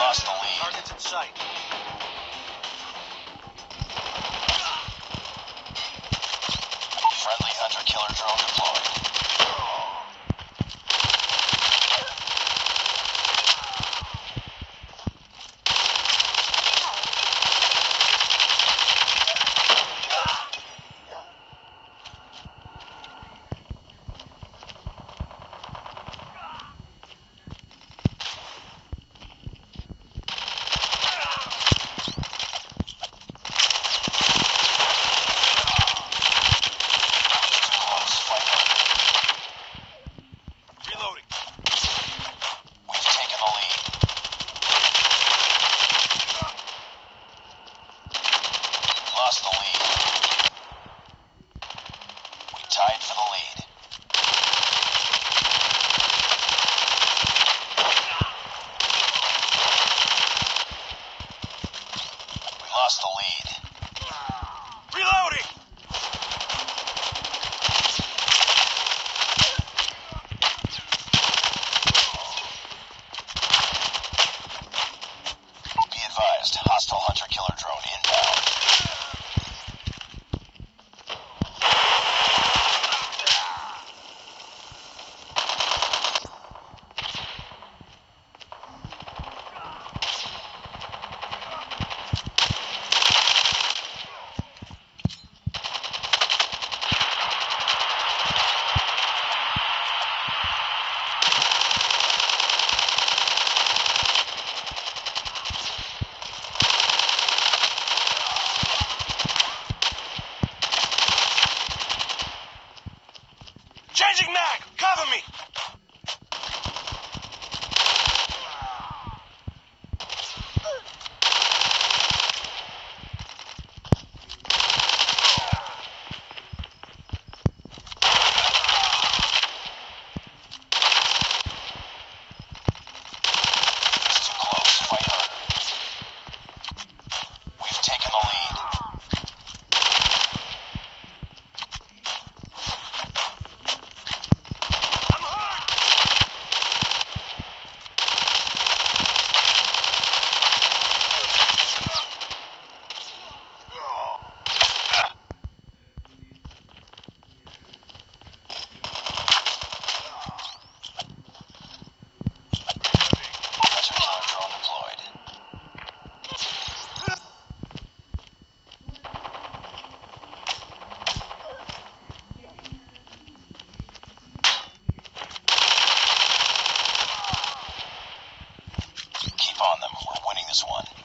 lost the lead. Targets in sight. Friendly hunter-killer drone deployed. Lost the lead. We tied for the lead. We lost the lead. Reloading! Be advised, hostile hunter-killer drone inbound. Changing mag! Cover me! It's too close. Fight harder. We've taken the lead. Hunter-killer drone deployed. Keep on them. We're winning this one.